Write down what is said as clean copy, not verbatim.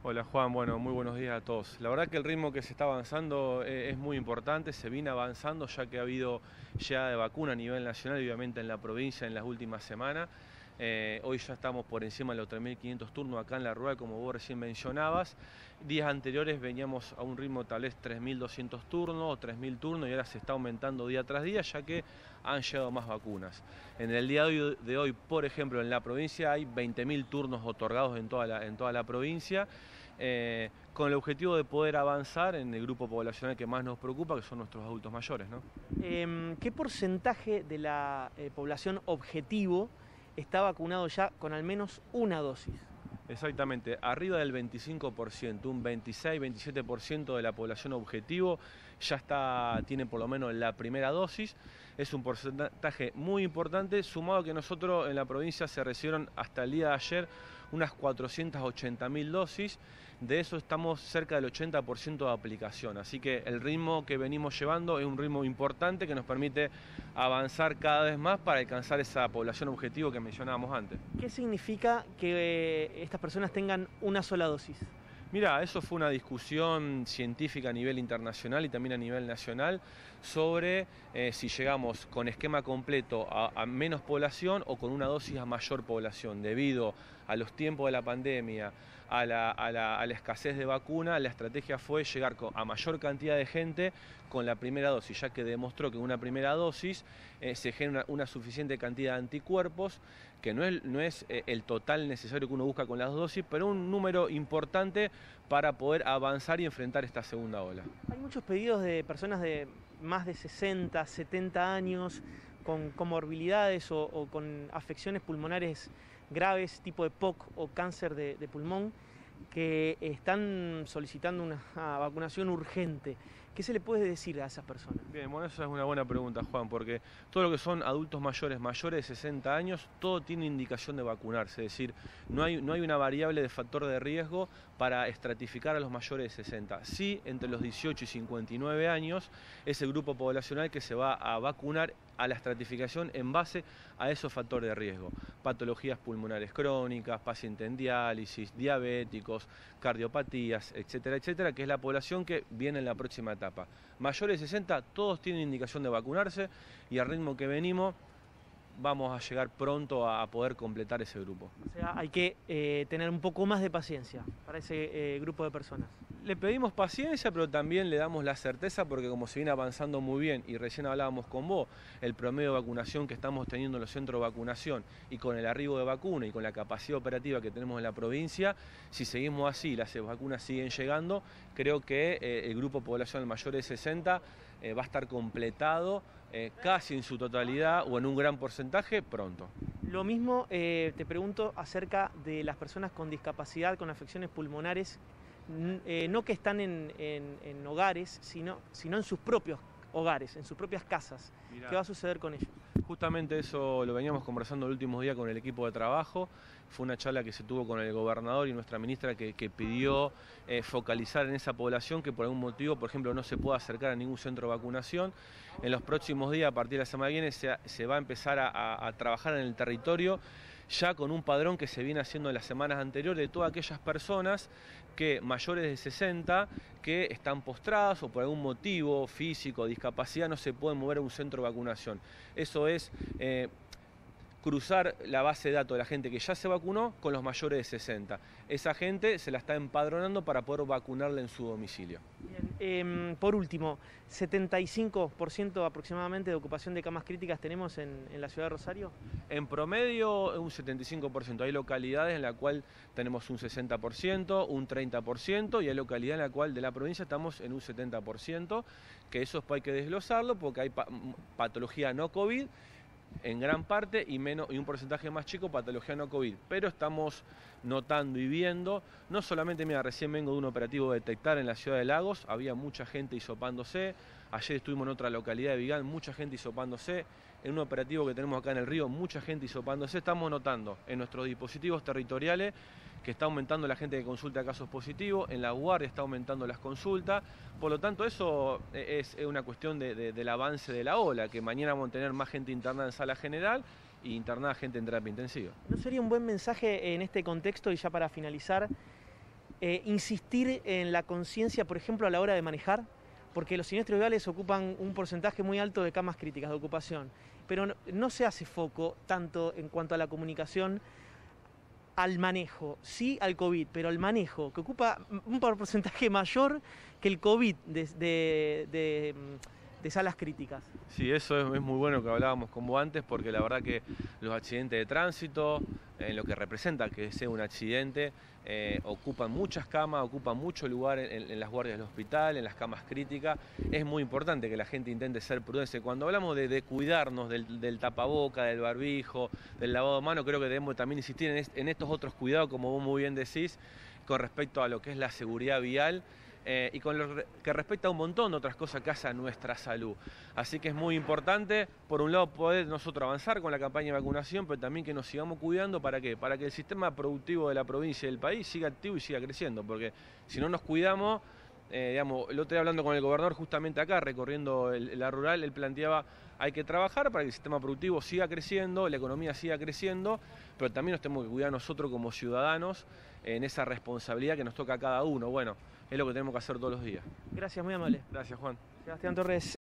Hola Juan, bueno, muy buenos días a todos. La verdad que el ritmo que se está avanzando es muy importante, se viene avanzando ya que ha habido llegada de vacuna a nivel nacional y obviamente en la provincia en las últimas semanas. Hoy ya estamos por encima de los 3.500 turnos acá en la rural, como vos recién mencionabas. Días anteriores veníamos a un ritmo tal vez 3.200 turnos o 3.000 turnos y ahora se está aumentando día tras día ya que han llegado más vacunas. En el día de hoy, por ejemplo, en la provincia hay 20.000 turnos otorgados en toda la provincia. Con el objetivo de poder avanzar en el grupo poblacional que más nos preocupa, que son nuestros adultos mayores, ¿no? ¿Qué porcentaje de la población objetivo está vacunado ya con al menos una dosis? Exactamente, arriba del 25%, un 26-27% de la población objetivo ya tiene por lo menos la primera dosis. Es un porcentaje muy importante, sumado a que nosotros en la provincia se recibieron hasta el día de ayer unas 480.000 dosis. De eso estamos cerca del 80% de aplicación, así que el ritmo que venimos llevando es un ritmo importante que nos permite avanzar cada vez más para alcanzar esa población objetivo que mencionábamos antes. ¿Qué significa que estas personas tengan una sola dosis? Mira, eso fue una discusión científica a nivel internacional y también a nivel nacional sobre si llegamos con esquema completo a menos población o con una dosis a mayor población. Debido a los tiempos de la pandemia, a la escasez de vacuna, la estrategia fue llegar a mayor cantidad de gente con la primera dosis, ya que demostró que en una primera dosis se genera una suficiente cantidad de anticuerpos, que no es el total necesario que uno busca con las dosis, pero un número importante para poder avanzar y enfrentar esta segunda ola. Hay muchos pedidos de personas de más de 60, 70 años con comorbilidades o con afecciones pulmonares graves tipo EPOC o cáncer de pulmón que están solicitando una vacunación urgente. ¿Qué se le puede decir a esas personas? Bien, bueno, esa es una buena pregunta, Juan, porque todo lo que son adultos mayores de 60 años, todo tiene indicación de vacunarse, es decir, no hay una variable de factor de riesgo para estratificar a los mayores de 60. Sí, entre los 18 y 59 años es el grupo poblacional que se va a vacunar a la estratificación en base a esos factores de riesgo. Patologías pulmonares crónicas, pacientes en diálisis, diabéticos, cardiopatías, etcétera, etcétera, que es la población que viene en la próxima etapa. Mayores de 60, todos tienen indicación de vacunarse y al ritmo que venimos vamos a llegar pronto a poder completar ese grupo. O sea, hay que tener un poco más de paciencia para ese grupo de personas. Le pedimos paciencia, pero también le damos la certeza porque como se viene avanzando muy bien y recién hablábamos con vos, el promedio de vacunación que estamos teniendo en los centros de vacunación y con el arribo de vacuna y con la capacidad operativa que tenemos en la provincia, si seguimos así, las vacunas siguen llegando, creo que el grupo poblacional mayor de 60 va a estar completado casi en su totalidad o en un gran porcentaje pronto. Lo mismo te pregunto acerca de las personas con discapacidad, con afecciones pulmonares, no que están en hogares, sino en sus propios hogares, en sus propias casas. Mirá. ¿Qué va a suceder con ellos? Justamente eso lo veníamos conversando el último día con el equipo de trabajo. Fue una charla que se tuvo con el gobernador y nuestra ministra que pidió focalizar en esa población que por algún motivo, por ejemplo, no se puede acercar a ningún centro de vacunación. En los próximos días, a partir de la semana que viene, se va a empezar a trabajar en el territorio ya con un padrón que se viene haciendo en las semanas anteriores de todas aquellas personas que mayores de 60 que están postradas o por algún motivo físico, discapacidad, no se pueden mover a un centro de vacunación. Eso es cruzar la base de datos de la gente que ya se vacunó con los mayores de 60. Esa gente se la está empadronando para poder vacunarla en su domicilio. Bien, por último, 75% aproximadamente de ocupación de camas críticas tenemos en la ciudad de Rosario. En promedio un 75%. Hay localidades en las cuales tenemos un 60%, un 30% y hay localidades en las cuales de la provincia estamos en un 70%, que eso hay que desglosarlo porque hay patología no COVID en gran parte y un porcentaje más chico patología no COVID, pero estamos notando y viendo, no solamente, mira, recién vengo de un operativo de detectar en la ciudad de Lagos, había mucha gente hisopándose, ayer estuvimos en otra localidad de Vigal, mucha gente hisopándose, en un operativo que tenemos acá en el río, mucha gente hisopándose, estamos notando en nuestros dispositivos territoriales que está aumentando la gente que consulta casos positivos, en la guardia está aumentando las consultas, por lo tanto eso es una cuestión del avance de la ola, que mañana vamos a tener más gente internada en sala general y internada gente en terapia intensiva. ¿No sería un buen mensaje en este contexto, y ya para finalizar, insistir en la conciencia, por ejemplo, a la hora de manejar, porque los siniestros viales ocupan un porcentaje muy alto de camas críticas de ocupación, pero no se hace foco tanto en cuanto a la comunicación al manejo, sí al COVID, pero al manejo, que ocupa un porcentaje mayor que el COVID de salas críticas. Sí, eso es muy bueno que hablábamos con vos antes, porque la verdad que los accidentes de tránsito, en lo que representa que sea un accidente, ocupan muchas camas, ocupan mucho lugar en las guardias del hospital, en las camas críticas. Es muy importante que la gente intente ser prudente. Cuando hablamos de cuidarnos del tapaboca, del barbijo, del lavado de manos, creo que debemos también insistir en estos otros cuidados, como vos muy bien decís, con respecto a lo que es la seguridad vial. Y con lo que respecta a un montón de otras cosas que hace a nuestra salud. Así que es muy importante, por un lado, poder nosotros avanzar con la campaña de vacunación, pero también que nos sigamos cuidando. ¿Para qué? Para que el sistema productivo de la provincia y del país siga activo y siga creciendo, porque si no nos cuidamos, digamos, el otro día hablando con el gobernador justamente acá, recorriendo la rural, él planteaba, hay que trabajar para que el sistema productivo siga creciendo, la economía siga creciendo, pero también nos tenemos que cuidar nosotros como ciudadanos en esa responsabilidad que nos toca a cada uno. Bueno, es lo que tenemos que hacer todos los días. Gracias, muy amable. Gracias, Juan. Sebastián Torres.